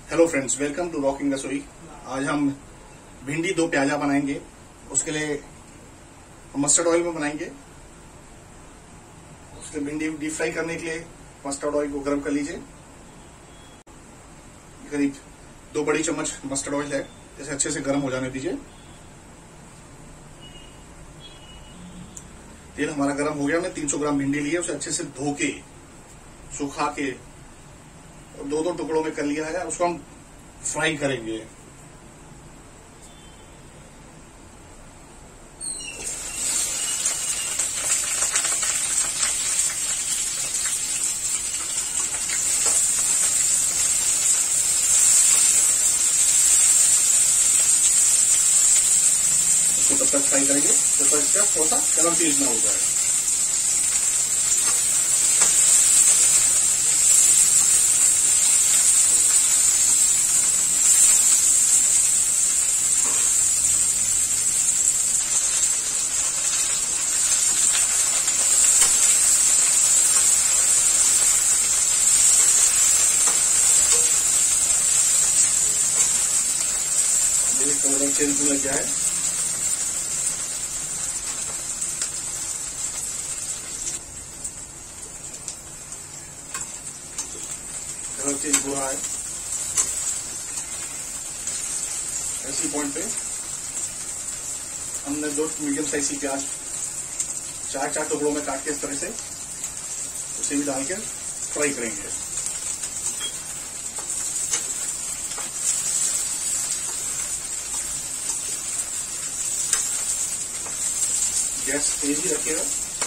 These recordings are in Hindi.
Hello friends, welcome to rocking Rasoi. आज हम भिंडी दो प्याजा बनाएंगे। उसके लिए मस्टर्ड ऑयल में बनाएंगे। उसके भिंडी डीप फ्राई करने के लिए मस्टर्ड ऑयल को गर्म कर लीजिए। करीब 2 बड़ी चम्मच मस्टर्ड ऑयल है, इसे अच्छे से गर्म हो जाने दीजिए। तेल हमारा गर्म हो गया। हमने 300 ग्राम भिंडी ली है, उसे अच्छे से धो के सुखा के दो टुकड़ों में कर लिया है। उसको हम फ्राई करेंगे। उसको तब तक फ्राई करेंगे जब तक इसका थोड़ा सा कलर चेंज ना हो जाए। कलर चेंज होने लग गया है। कलर चेंज हो रहा है। ऐसी पॉइंट पे हमने 2 मीडियम साइज की प्याज 4 टुकड़ों में काट के इस तरह से उसे भी डाल के फ्राई करेंगे। गैस तेज ही रखिएगा।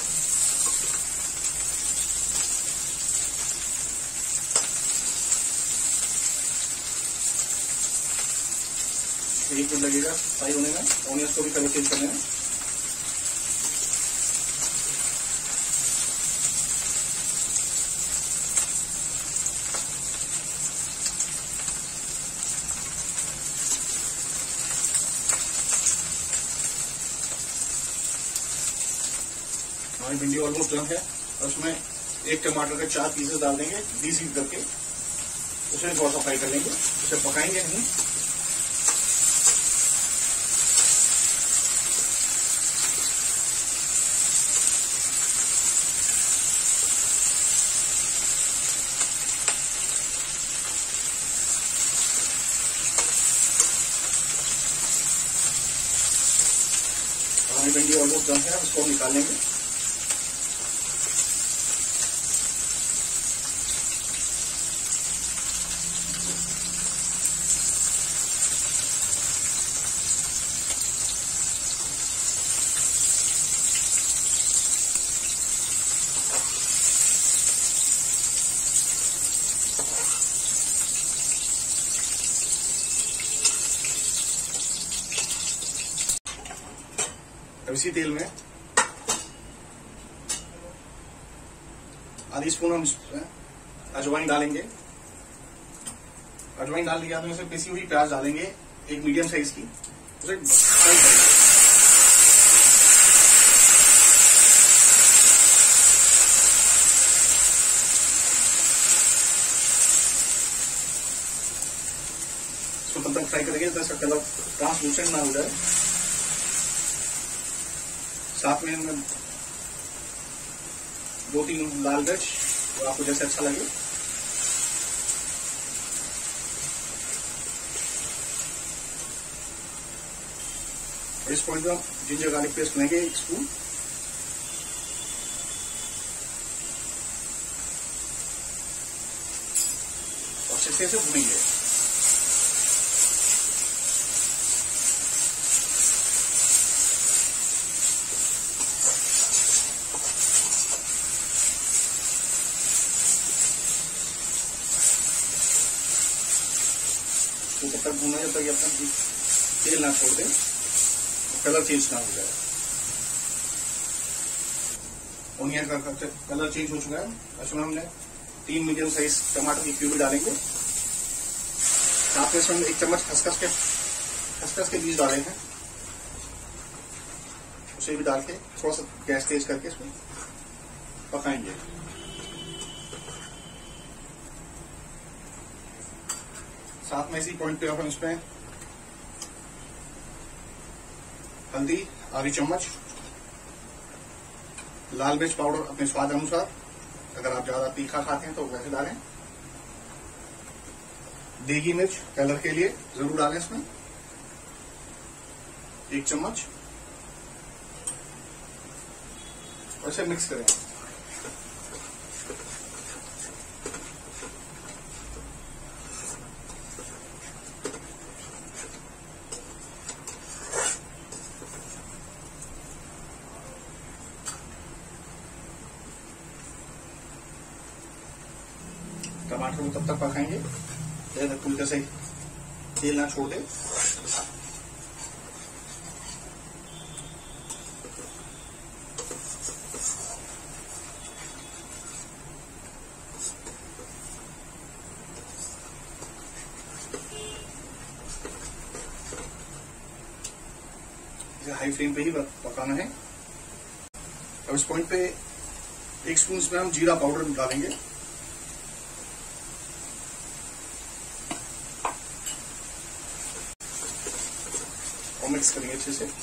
एक मिनट लगेगा फ्राई होने में। ऑनियंस को भी कलर चेंज करने में। हमारी भिंडी ऑलमोस्ट डन है। और उसमें एक टमाटर के 4 पीसेस डाल देंगे डीसीप करके। उसे थोड़ा सा फ्राई कर लेंगे। उसे पकाएंगे नहीं। हमारी भिंडी ऑलमोस्ट डन है। उसको निकाल लेंगे। इसी तेल में आधी स्पून हम अजवाइन डालेंगे। अजवाइन डाल दिया तो पिसी हुई प्याज डालेंगे, एक मीडियम साइज की। उसे फ्राई करेंगे। इसको तब तक फ्राई करेंगे जब तक कलर ट्रांसलूसेंट ना हो जाए। साथ में 2-3 लाल मिर्च, तो आपको जैसे अच्छा लगे। और इस पॉइंट में जिंजर गार्लिक पेस्ट लेंगे 1 स्पून। और अच्छे से भूनेंगे। तो तब तक भूनना जब तक अपना तेल ना छोड़ दे, कलर चेंज ना हो जाए। ऑनियन का कलर चेंज हो चुका है। इसमें हमने 3 मीडियम साइज टमाटर की प्यूरी डालेंगे। साथ में इसमें 1 चम्मच खसखस के बीज डाले हैं। उसे भी डाल के थोड़ा सा गैस तेज करके इसमें पकाएंगे। साथ में इसी पॉइंट पे हम इसमें हल्दी आधी चम्मच, लाल मिर्च पाउडर अपने स्वाद अनुसार, अगर आप ज्यादा तीखा खाते हैं तो वैसे डालें। देगी मिर्च कलर के लिए जरूर डालें इसमें 1 चम्मच, और इसे मिक्स करें। टमाटर को तब तक पकाएंगे जब तक हल्का से तेल ना छोड़ दे। इसे हाई फ्लेम पे ही पकाना है। अब इस पॉइंट पे 1 स्पून इसमें हम जीरा पाउडर डालेंगे। और मिक्स करेंगे अच्छे से।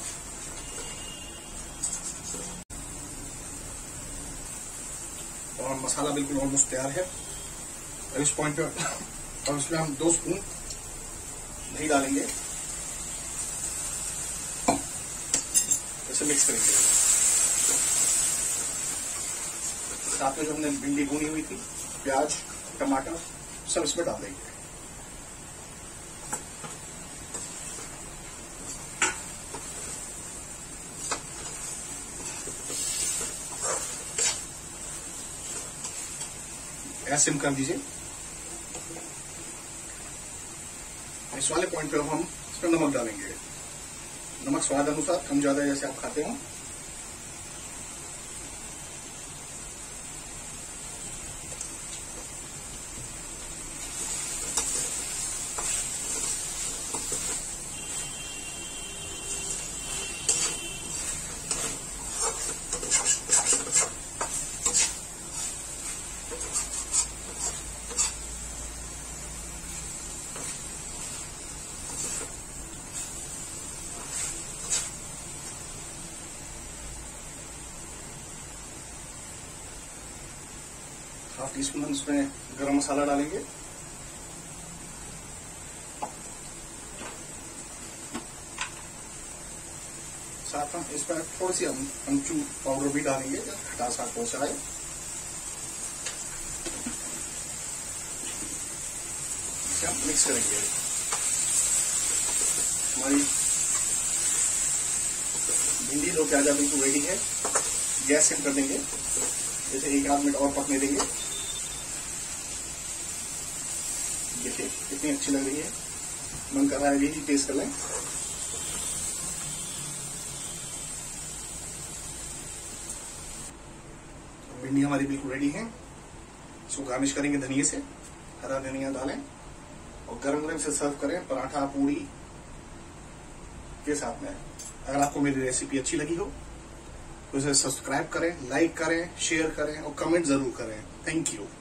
और मसाला बिल्कुल ऑलमोस्ट तैयार है। अब इस पॉइंट पे और इसमें हम 2 स्पून दही डालेंगे, इसे मिक्स करेंगे। साथ में जो हमने भिंडी भुनी हुई थी, प्याज, टमाटर सब इसमें डाल देंगे। गैस सिम कर दीजिए। इस वाले पॉइंट पे अब हम इसमें नमक डालेंगे। नमक स्वाद अनुसार, कम ज्यादा जैसे आप खाते हो। हाफ टी स्पून हम इसमें गरम मसाला डालेंगे। साथ में इसमें थोड़ी सी हम अमचूर पाउडर भी डालेंगे, खटास आप पहुंचाए। इसे हम मिक्स करेंगे। हमारी भिंडी दो प्याजा बिल्कुल रेडी है। गैस सिम कर देंगे, जैसे 1-8 मिनट और पकने देंगे। देखिए कितनी अच्छी लग रही है, मन कर रहा है यही टेस्ट कर लें। भिंडी हमारी बिल्कुल रेडी है। इसको गार्निश करेंगे धनिया से, हरा धनिया डालें और गरम गरम से सर्व करें पराठा पूरी के साथ में। अगर आपको मेरी रेसिपी अच्छी लगी हो तो इसे सब्सक्राइब करें, लाइक करें, शेयर करें और कमेंट जरूर करें। Thank you.